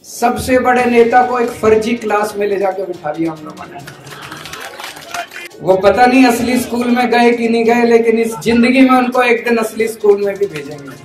सबसे बड़े नेता को एक फर्जी क्लास में ले जाके बिठा दिया हम लोगों ने। वो पता नहीं असली स्कूल में गए कि नहीं गए, लेकिन इस जिंदगी में उनको एक दिन असली स्कूल में भी भेजेंगे।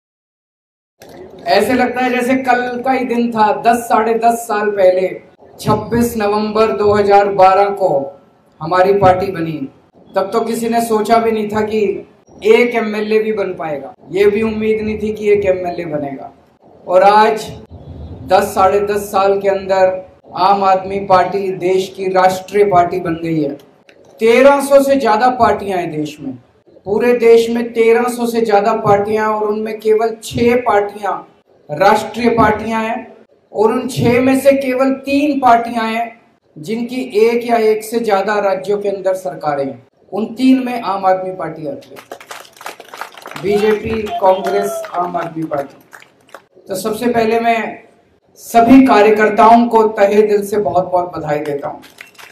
ऐसे लगता है जैसे कल का ही दिन था। 10-10.5 साल पहले 26 नवंबर 2012 को हमारी पार्टी बनी। तब तो किसी ने सोचा भी नहीं था कि एक एमएलए भी बन पाएगा। ये भी उम्मीद नहीं थी कि एक एमएलए बनेगा। और आज 10-10.5 साल के अंदर आम आदमी पार्टी देश की राष्ट्रीय पार्टी बन गई है। 1300 से ज्यादा पार्टियां हैं देश में। पूरे देश में 1300 से ज्यादा पार्टियां, और उनमें केवल 6 पार्टियां राष्ट्रीय पार्टियां हैं। और उन 6 में से केवल 3 पार्टियां हैं जिनकी एक या एक से ज्यादा राज्यों के अंदर सरकारें हैं। उन 3 में आम आदमी पार्टी आती है, बीजेपी, कांग्रेस, आम आदमी पार्टी। तो सबसे पहले मैं सभी कार्यकर्ताओं को तहे दिल से बहुत बहुत बधाई देता हूं।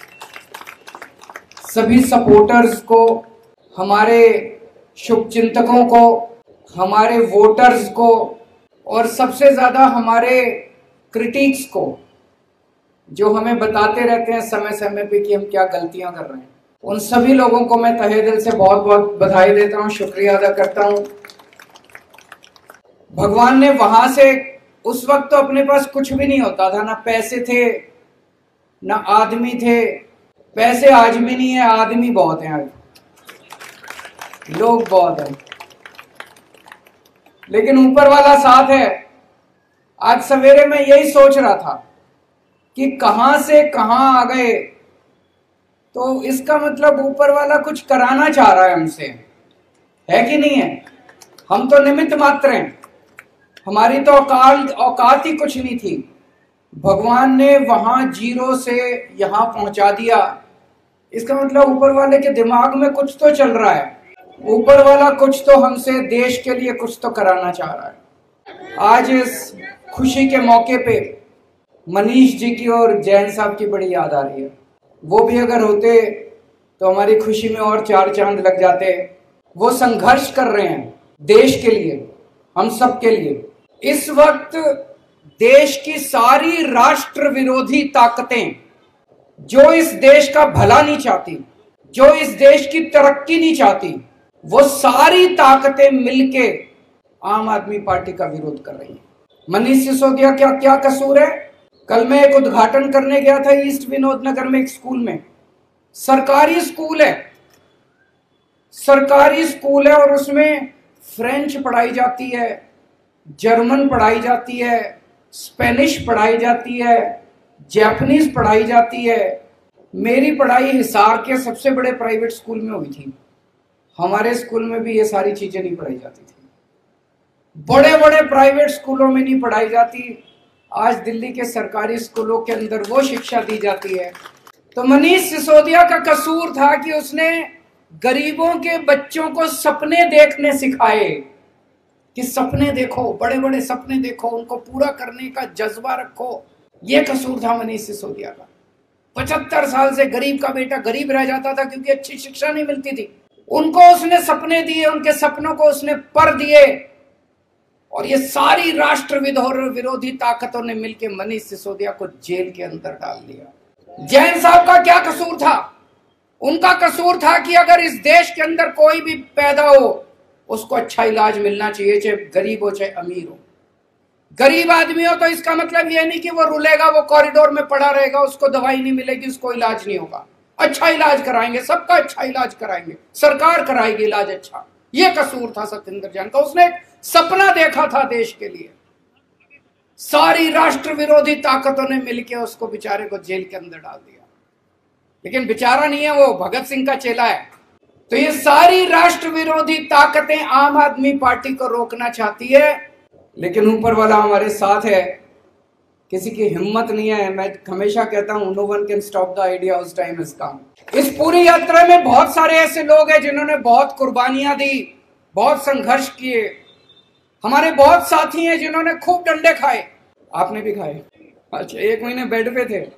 सभी सपोर्टर्स को, हमारे शुभचिंतकों को, हमारे वोटर्स को, और सबसे ज्यादा हमारे क्रिटिक्स को, जो हमें बताते रहते हैं समय समय पे कि हम क्या गलतियां कर रहे हैं। उन सभी लोगों को मैं तहे दिल से बहुत बहुत बधाई देता हूं, शुक्रिया अदा करता हूं। भगवान ने वहां से, उस वक्त तो अपने पास कुछ भी नहीं होता था, ना पैसे थे ना आदमी थे। पैसे आज भी नहीं है, आदमी बहुत हैं, आज लोग बहुत हैं, लेकिन ऊपर वाला साथ है। आज सवेरे मैं यही सोच रहा था कि कहां से कहां आ गए। तो इसका मतलब ऊपर वाला कुछ कराना चाह रहा है हमसे, है कि नहीं है? हम तो निमित्त मात्र हैं, हमारी तो औकात ही कुछ नहीं थी। भगवान ने वहां जीरो से यहां पहुंचा दिया। इसका मतलब ऊपर वाले के दिमाग में कुछ तो चल रहा है। ऊपर वाला कुछ तो हमसे, देश के लिए कुछ तो कराना चाह रहा है। आज इस खुशी के मौके पे मनीष जी की और जैन साहब की बड़ी याद आ रही है। वो भी अगर होते तो हमारी खुशी में और 4 चांद लग जाते। वो संघर्ष कर रहे हैं देश के लिए, हम सब के लिए। इस वक्त देश की सारी राष्ट्र विरोधी ताकतें, जो इस देश का भला नहीं चाहती, जो इस देश की तरक्की नहीं चाहती, वो सारी ताकतें मिलके आम आदमी पार्टी का विरोध कर रही हैं। मनीष सिसोदिया क्या क्या कसूर है? कल मैं एक उद्घाटन करने गया था ईस्ट विनोद नगर में, एक स्कूल में। सरकारी स्कूल है, सरकारी स्कूल है, और उसमें फ्रेंच पढ़ाई जाती है, जर्मन पढ़ाई जाती है, स्पेनिश पढ़ाई जाती है, जापानीज पढ़ाई जाती है। मेरी पढ़ाई हिसार के सबसे बड़े प्राइवेट स्कूल में हुई थी। हमारे स्कूल में भी ये सारी चीजें नहीं पढ़ाई जाती थी। बड़े बड़े प्राइवेट स्कूलों में नहीं पढ़ाई जाती। आज दिल्ली के सरकारी स्कूलों के अंदर वो शिक्षा दी जाती है। तो मनीष सिसोदिया का कसूर था कि उसने गरीबों के बच्चों को सपने देखने सिखाए, कि सपने देखो, बड़े बड़े सपने देखो, उनको पूरा करने का जज्बा रखो। ये कसूर था मनीष सिसोदिया का। 75 साल से गरीब का बेटा गरीब रह जाता था क्योंकि अच्छी शिक्षा नहीं मिलती थी। उनको उसने सपने दिए, उनके सपनों को उसने पर दिए, और ये सारी राष्ट्र विरोधी ताकतों ने मिलकर मनीष सिसोदिया को जेल के अंदर डाल दिया। जैन साहब का क्या कसूर था? उनका कसूर था कि अगर इस देश के अंदर कोई भी पैदा हो, उसको अच्छा इलाज मिलना चाहिए, चाहे गरीब हो चाहे अमीर हो। गरीब आदमी हो तो इसका मतलब यह नहीं कि वो रुलेगा, वो कॉरिडोर में पड़ा रहेगा, उसको दवाई नहीं मिलेगी, उसको इलाज नहीं होगा। अच्छा इलाज कराएंगे, सबका अच्छा इलाज कराएंगे, सरकार कराएगी इलाज अच्छा। ये कसूर था सत्येंद्र जैन का। उसने एक सपना देखा था देश के लिए। सारी राष्ट्र विरोधी ताकतों ने मिलकर उसको बेचारे को जेल के अंदर डाल दिया। लेकिन बेचारा नहीं है, वो भगत सिंह का चेला है। तो ये सारी राष्ट्र विरोधी ताकतें आम आदमी पार्टी को रोकना चाहती है, लेकिन ऊपर वाला हमारे साथ है। किसी की हिम्मत नहीं है। मैं हमेशा कहता हूं, no one can stop the idea उस टाइम इज कम। इस पूरी यात्रा में बहुत सारे ऐसे लोग हैं जिन्होंने बहुत कुर्बानियां दी, बहुत संघर्ष किए। हमारे बहुत साथी हैं जिन्होंने खूब डंडे खाए। आपने भी खाए? अच्छा, 1 महीने बेड पे थे,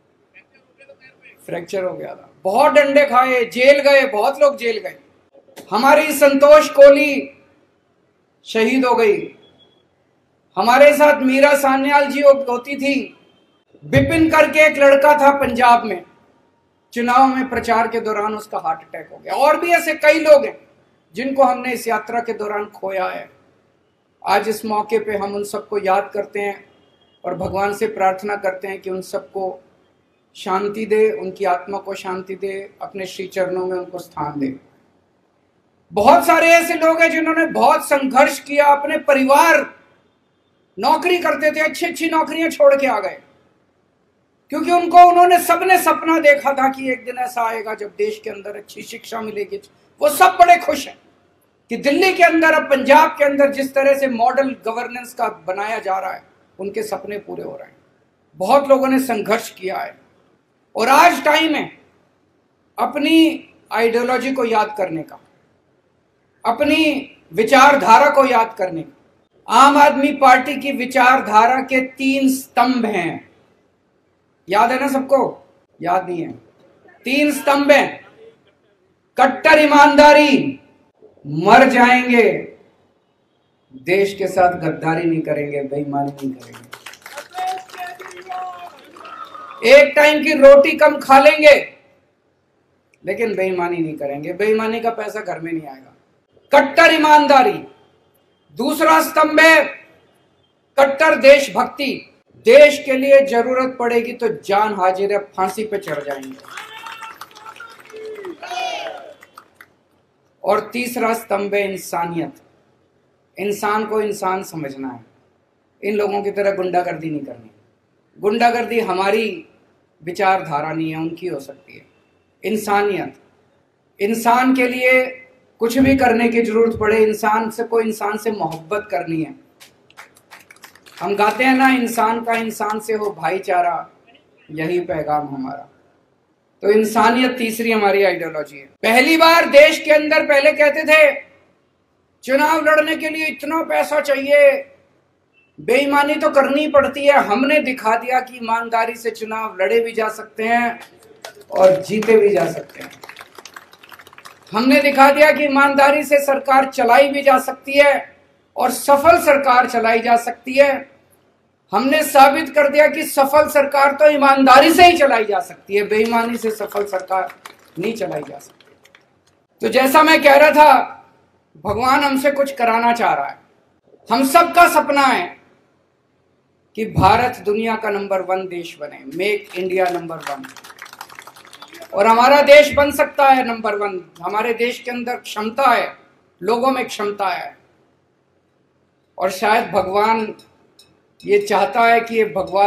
फ्रैक्चर हो गया था, बहुत डंडे खाए, जेल गए, बहुत लोग जेल गए। हमारी संतोष कोहली शहीद हो गई, हमारे साथ मीरा सान्याल जी होती थी, विपिन करके एक लड़का था पंजाब में, चुनाव में प्रचार के दौरान उसका हार्ट अटैक हो गया। और भी ऐसे कई लोग हैं जिनको हमने इस यात्रा के दौरान खोया है। आज इस मौके पे हम उन सबको याद करते हैं और भगवान से प्रार्थना करते हैं कि उन सबको शांति दे, उनकी आत्मा को शांति दे, अपने श्री चरणों में उनको स्थान दे। बहुत सारे ऐसे लोग हैं जिन्होंने बहुत संघर्ष किया, अपने परिवार नौकरी करते थे, अच्छी अच्छी नौकरियां छोड़ के आ गए, क्योंकि उन्होंने सबने सपना देखा था कि एक दिन ऐसा आएगा जब देश के अंदर अच्छी शिक्षा मिलेगी। वो सब बड़े खुश हैं कि दिल्ली के अंदर, अब पंजाब के अंदर जिस तरह से मॉडल गवर्नेंस का बनाया जा रहा है, उनके सपने पूरे हो रहे हैं। बहुत लोगों ने संघर्ष किया है और आज टाइम है अपनी आइडियोलॉजी को याद करने का, अपनी विचारधारा को याद करने का। आम आदमी पार्टी की विचारधारा के 3 स्तंभ हैं, याद है ना सबको? याद नहीं है? 3 स्तंभ हैं। कट्टर ईमानदारी, मर जाएंगे, देश के साथ गद्दारी नहीं करेंगे, बेईमानी नहीं करेंगे, एक टाइम की रोटी कम खा लेंगे लेकिन बेईमानी नहीं करेंगे, बेईमानी का पैसा घर में नहीं आएगा। कट्टर ईमानदारी। दूसरा स्तंभ है कट्टर देशभक्ति, देश के लिए जरूरत पड़ेगी तो जान हाजिर है, फांसी पे चढ़ जाएंगे। और तीसरा स्तंभ है इंसानियत, इंसान को इंसान समझना है, इन लोगों की तरह गुंडागर्दी नहीं करनी। गुंडागर्दी हमारी विचारधारा नहीं है, उनकी हो सकती है। इंसानियत, इंसान के लिए कुछ भी करने की जरूरत पड़े, इंसान से मोहब्बत करनी है। हम गाते हैं ना, इंसान का इंसान से हो भाईचारा, यही पैगाम हमारा। तो इंसानियत तीसरी हमारी आइडियोलॉजी है। पहली बार देश के अंदर पहले कहते थे चुनाव लड़ने के लिए इतना पैसा चाहिए, बेईमानी तो करनी पड़ती है। हमने दिखा दिया कि ईमानदारी से चुनाव लड़े भी जा सकते हैं और जीते भी जा सकते हैं। हमने दिखा दिया कि ईमानदारी से सरकार चलाई भी जा सकती है और सफल सरकार चलाई जा सकती है। हमने साबित कर दिया कि सफल सरकार तो ईमानदारी से ही चलाई जा सकती है, बेईमानी से सफल सरकार नहीं चलाई जा सकती। तो जैसा मैं कह रहा था, भगवान हमसे कुछ कराना चाह रहा है। हम सबका सपना है कि भारत दुनिया का नंबर 1 देश बने, मेक इंडिया नंबर 1। और हमारा देश बन सकता है नंबर 1। हमारे देश के अंदर क्षमता है, लोगों में क्षमता है। और शायद भगवान ये चाहता है कि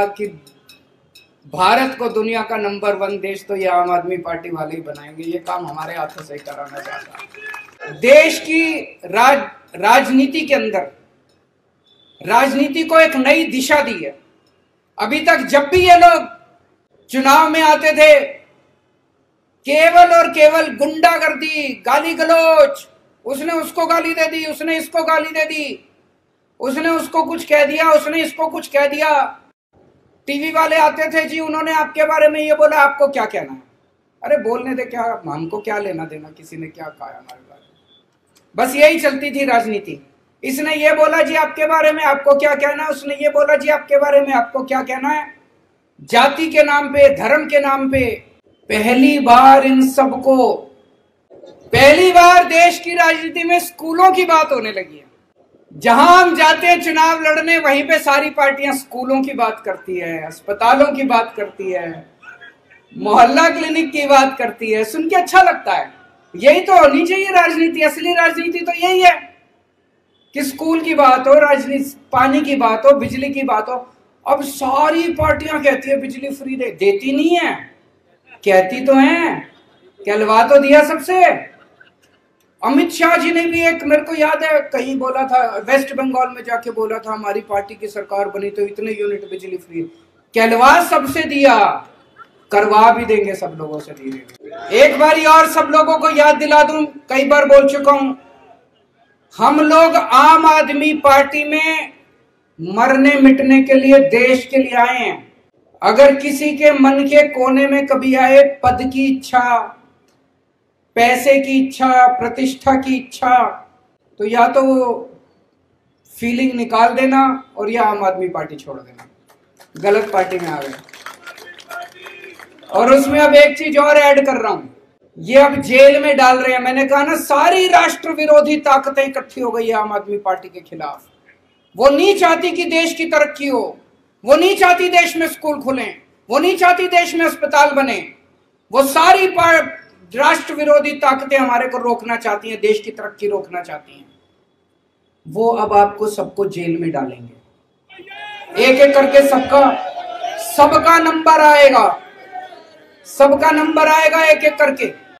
भारत को दुनिया का नंबर 1 देश तो ये आम आदमी पार्टी वाले ही बनाएंगे। ये काम हमारे हाथों से ही कराना चाहता है। देश की राजनीति के अंदर, राजनीति को एक नई दिशा दी है। अभी तक जब भी ये लोग चुनाव में आते थे, केवल और केवल गुंडागर्दी, गाली गलौज, उसने उसको गाली दे दी, उसने इसको गाली दे दी, उसने उसको कुछ कह दिया, उसने इसको कुछ कह दिया। टीवी वाले आते थे, जी उन्होंने आपके बारे में ये बोला, आपको क्या कहना है? अरे बोलने दे, क्या हमको क्या लेना देना किसी ने क्या कहा हमारे बारे में। बस यही चलती थी राजनीति। इसने ये बोला जी आपके बारे में, आपको क्या कहना है? उसने ये बोला जी आपके बारे में, आपको क्या कहना है? जाति के नाम पे, धर्म के नाम पे पहली बार इन सबको, पहली बार देश की राजनीति में स्कूलों की बात होने लगी है। जहां हम जाते हैं चुनाव लड़ने, वहीं पे सारी पार्टियां स्कूलों की बात करती है, अस्पतालों की बात करती है, मोहल्ला क्लिनिक की बात करती है। सुन के अच्छा लगता है। यही तो होनी चाहिए राजनीति। असली राजनीति तो यही है कि स्कूल की बात हो, राजनीति, पानी की बात हो, बिजली की बात हो। अब सारी पार्टियां कहती है बिजली फ्री दे, देती नहीं है, कहती तो है, कहलवा तो दिया सबसे। अमित शाह जी ने भी एक, मेरे को याद है कहीं बोला था, वेस्ट बंगाल में जाके बोला था हमारी पार्टी की सरकार बनी तो इतने यूनिट बिजली फ्री, कहलवा सबसे दिया, करवा भी देंगे सब लोगों से धीरे। एक बारी और सब लोगों को याद दिला दूं, कई बार बोल चुका हूं, हम लोग आम आदमी पार्टी में मरने मिटने के लिए, देश के लिए आए हैं। अगर किसी के मन के कोने में कभी आए पद की इच्छा, पैसे की इच्छा, प्रतिष्ठा की इच्छा, तो या तो वो फीलिंग निकाल देना और ये आम आदमी पार्टी छोड़ देना। गलत पार्टी में आ गए। और उसमें अब एक चीज और ऐड कर रहा हूं, ये अब जेल में डाल रहे हैं। मैंने कहा ना, सारी राष्ट्र विरोधी ताकतें इकट्ठी हो गई है आम आदमी पार्टी के खिलाफ। वो नहीं चाहती कि देश की तरक्की हो, वो नहीं चाहती देश में स्कूल खुलें, वो नहीं चाहती देश में अस्पताल बने। वो सारी राष्ट्र विरोधी ताकतें हमारे को रोकना चाहती हैं, देश की तरक्की रोकना चाहती हैं। वो अब आपको सबको जेल में डालेंगे, एक एक करके सबका नंबर आएगा, सबका नंबर आएगा एक एक करके।